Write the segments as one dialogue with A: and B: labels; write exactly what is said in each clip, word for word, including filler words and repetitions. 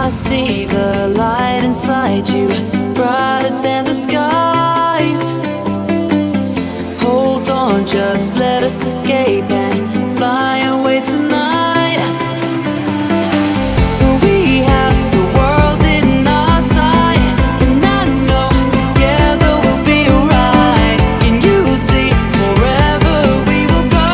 A: I see the light inside you, brighter than the skies. Hold on, just let us escape and fly away tonight. We have the world in our sight, and I know together we'll be alright. Can you see, forever we will go.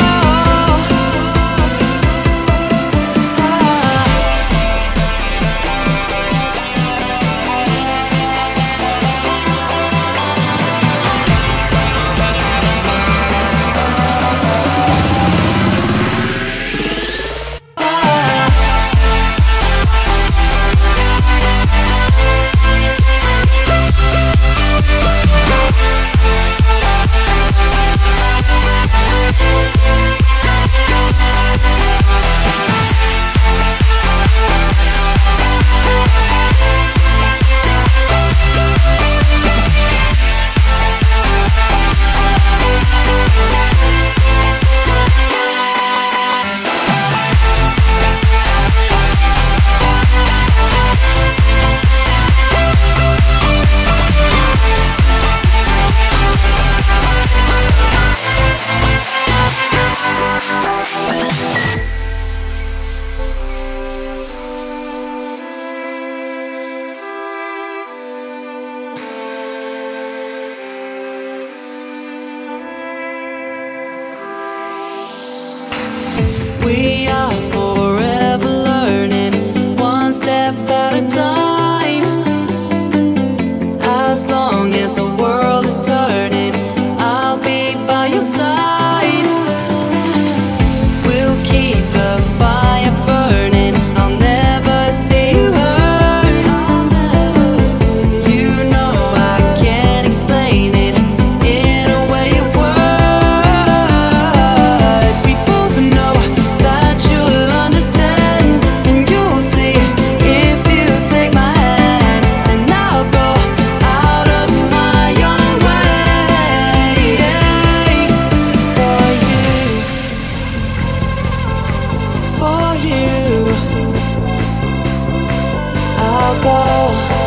A: We are forever learning, one step at a time. As long as the world is turning, I'll be by your side. We'll keep the fire burning, I'll never see you hurt. You know I can't explain it in a way of words. We both know that you'll understand, and you'll see if you take my hand, and I'll go out of my own way for you, for you. I'll go